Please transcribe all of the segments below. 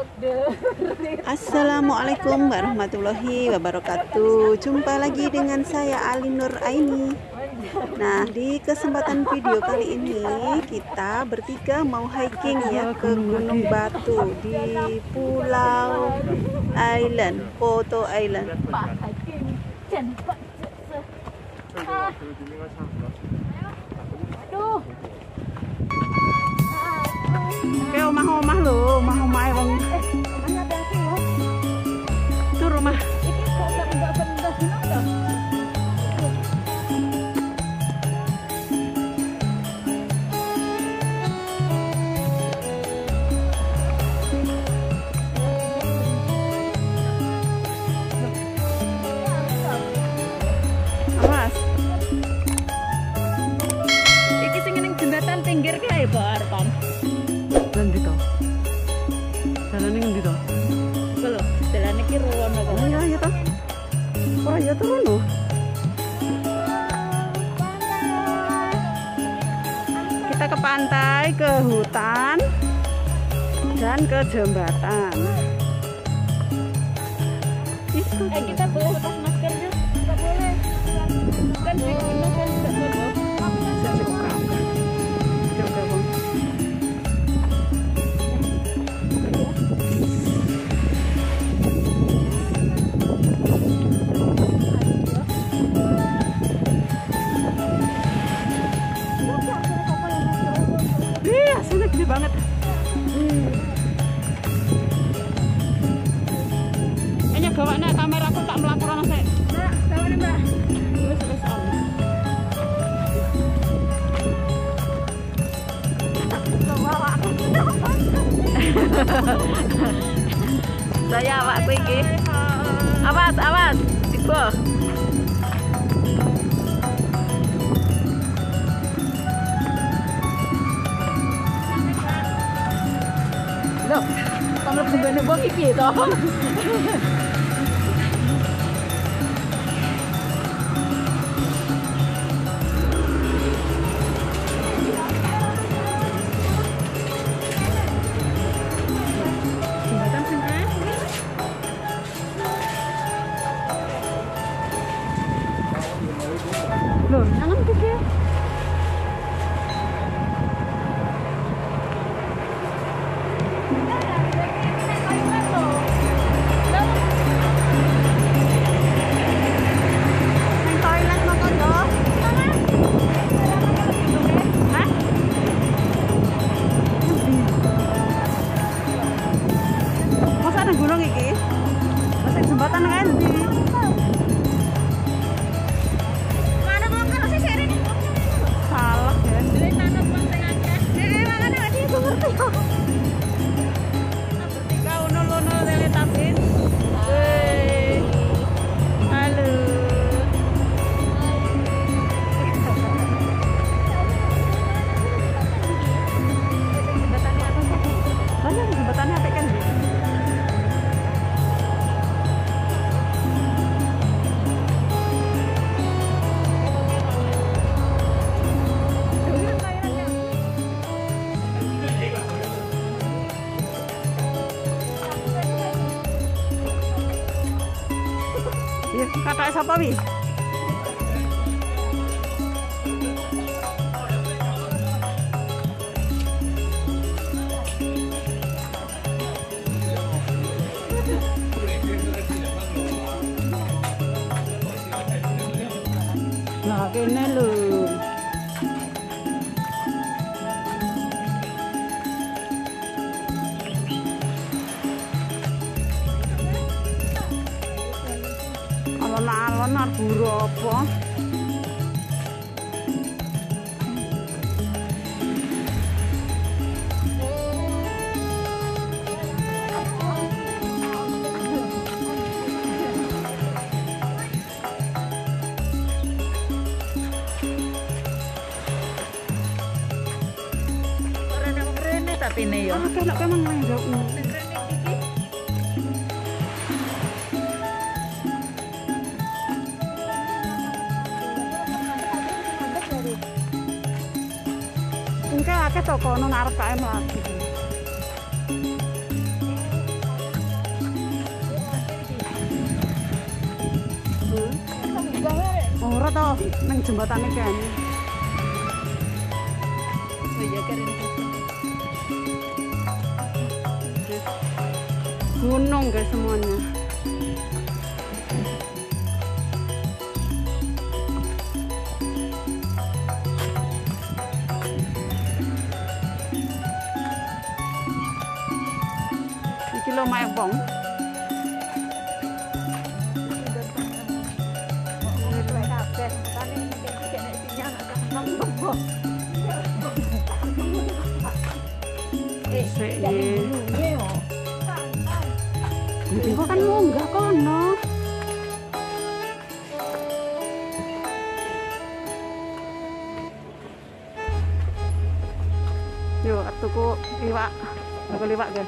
Assalamualaikum warahmatullahi wabarakatuh. Jumpa lagi dengan saya Ali Nur Aini. Nah, di kesempatan video kali ini kita bertiga mau hiking ya ke Gunung Batu di Pulau Island, Photo Island. Oke, omah-omah lho, omah-omah wong. Itu rumah. Awas. Iki sing ning jembatan pinggir kae bar, Tom. Jalan ini gitu. Kalau jalan ini ruang apa? Oh ya toh. Oh ya turun loh. Kita ke pantai, ke hutan, dan ke jembatan. Itu. Kita boleh lepas maskernya? Nggak boleh. Kan di gunung kan nggak boleh. Hasilnya gede banget. Kayaknya gawane kamera aku tak melakukan saya. Mbak, gawane Mbak. Wes on. Saya awakku iki. Awas, awas. Tiba. Loh, kamera benda bok iki toh. Jembatan sing kae. Loh, jangan pikir. Gunung iki. Masih jembatan kan di. Mana bongkar sih seri ini? Salah ya. Beli tanah bangsa aja. Makanya lagi itu ngerti kok. Bertiga uno dari tapin. Halo. Jembatannya apa? Mana jembatannya apa kan? Kata siapa wi? Nah, kene lho. Alon-alon arburu apa? Rene tapi ne yo. Ah, kan memang nang akeh to kono ngarep kae mlaku. foto nang jembatane kan. Oh iya keren. Gunung guys semuanya. Iki lho Maepong. Kok kan munggah kono. Yo, tuku liwak. Tuku liwak, guys.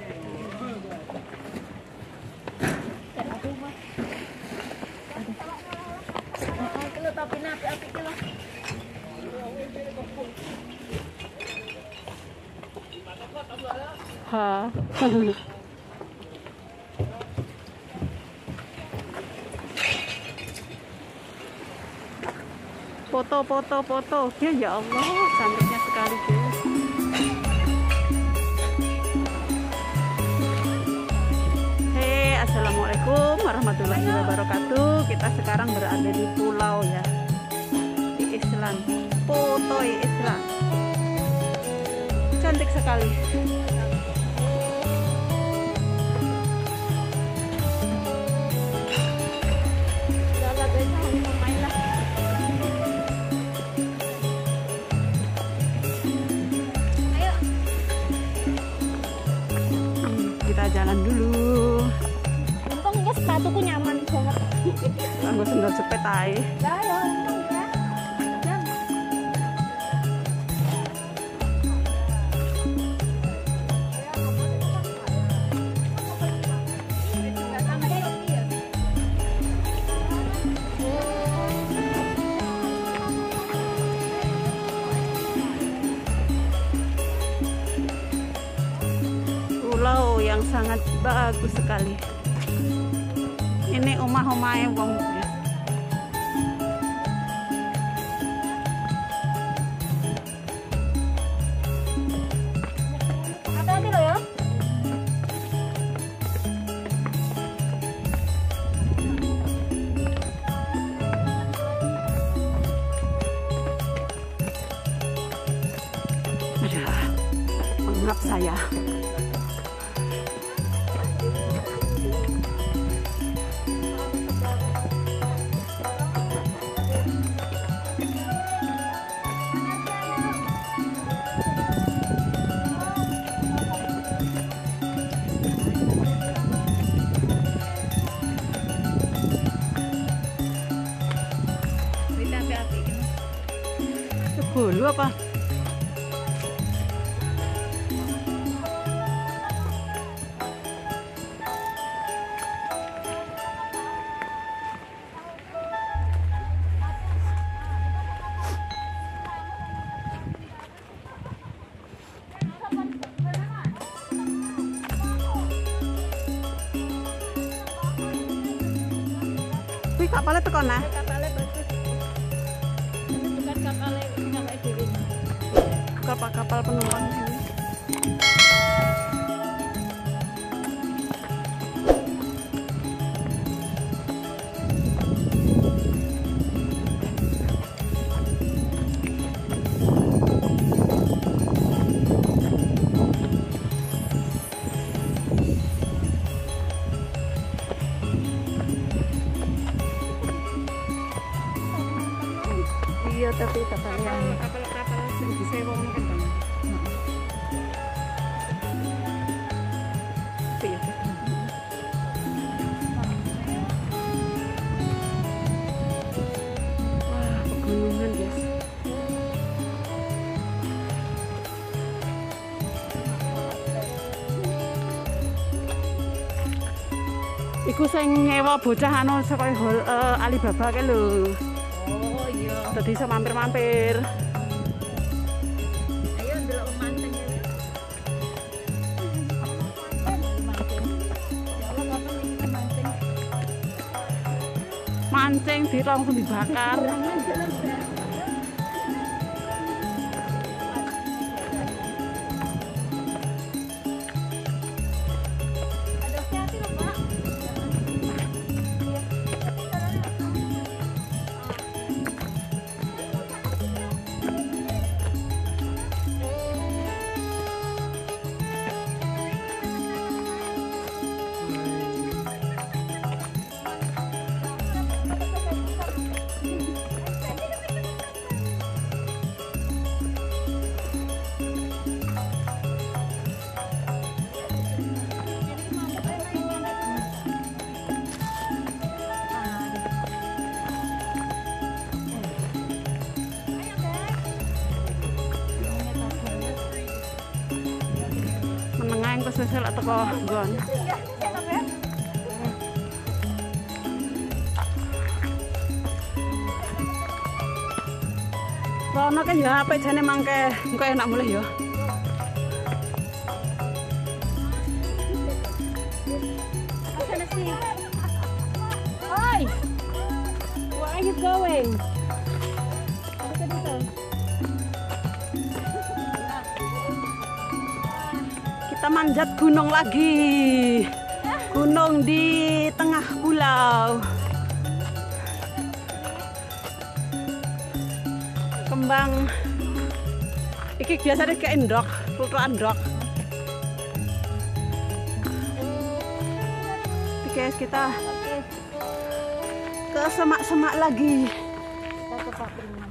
Ha. Foto. Ya Allah, cantiknya sekali guys. Hey, assalamualaikum warahmatullahi wabarakatuh. Kita sekarang berada di pulau ya, di Island. Foto Island, cantik sekali. Jalan dulu. Untungnya sepatuku nyaman banget. Aku sendal jepit aja. Lah ya untung ya. Pulau yang sangat bagus sekali. Ini omah-omahnya wong guys. Hati-hati loh ya. Aduh, pengap saya. Bulu apa? Wih, kapalnya tekan nah. Kapalnya bagus. Ini bukan kapalnya nyampe diri. Kapal penumpang ini. Iya, tapi kapal yang disewa mungkin kan. Iya. Wah, pegunungan guys. Iku sing nyewa bocah anu saka Alibaba kae lho. Oh iya. Jadi bisa mampir-mampir. Ayo ndelok manteng ya. Manteng. Ya Allah, kapan iki manteng? mancing sih langsung dibakar. Menengah kesesel atau gon. Rono kan ya apa jane mangke engko enak mulih ya. Oi, where are you going? Kita manjat gunung lagi. Gunung di tengah pulau. Kembang iki biasanya kayak endok, pluto andok. Guys, kita ke semak-semak lagi. Kita ke Papringan.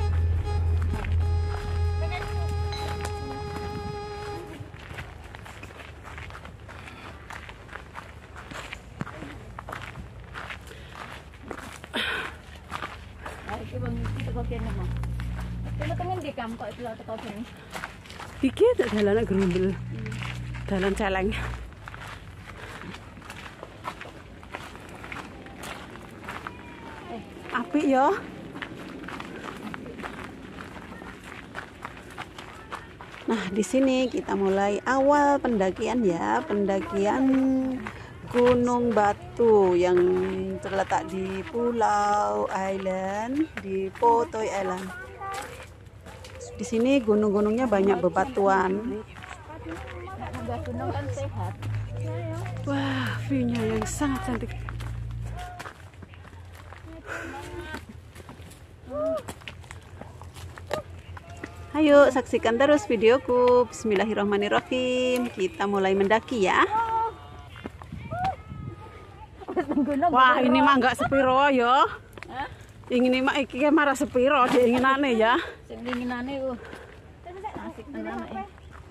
Iki bang teko kene mah. Kene pengen di kampung itu teko kene. Dikit dalannya gerumbel. Dalan celeng. Apik ya. Nah, di sini kita mulai awal pendakian ya, pendakian Gunung Batu yang terletak di Pulau Island, di Potoy Island. Di sini gunung-gunungnya banyak bebatuan. Nambah gunung kan sehat. Wah, view-nya yang sangat cantik. Ayo saksikan terus videoku. Bismillahirrahmanirrahim. Kita mulai mendaki ya. Wah, ini mah enggak sepiro ya. Ini mah iki marah sepiro diinginane ya. Sing diinginane asik tenan iki.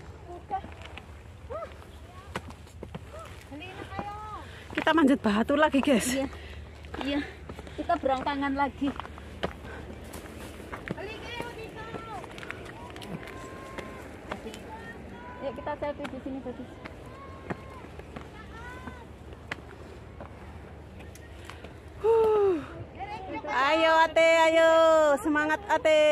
Kita manjat batu lagi, guys. Iya. Iya. Kita berangkangan lagi. Yuk kita selfie di sini tadi. Ayo Ate, ayo semangat Ate.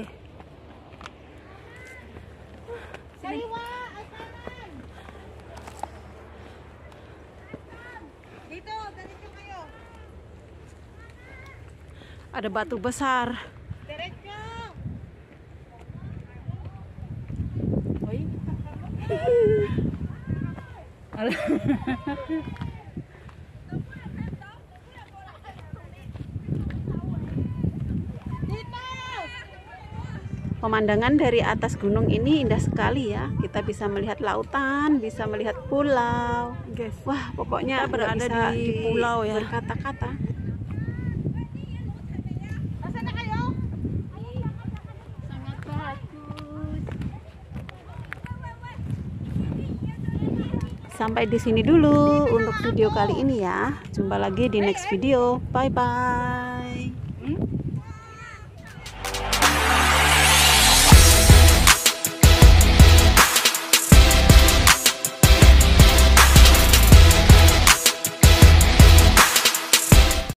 Ada batu besar. Pemandangan dari atas gunung ini indah sekali ya. Kita bisa melihat lautan, bisa melihat pulau. Wah, pokoknya kita berada di pulau ya. Berkata-kata. Sangat bagus. Sampai di sini dulu untuk video kali ini ya. Jumpa lagi di next video. Bye bye.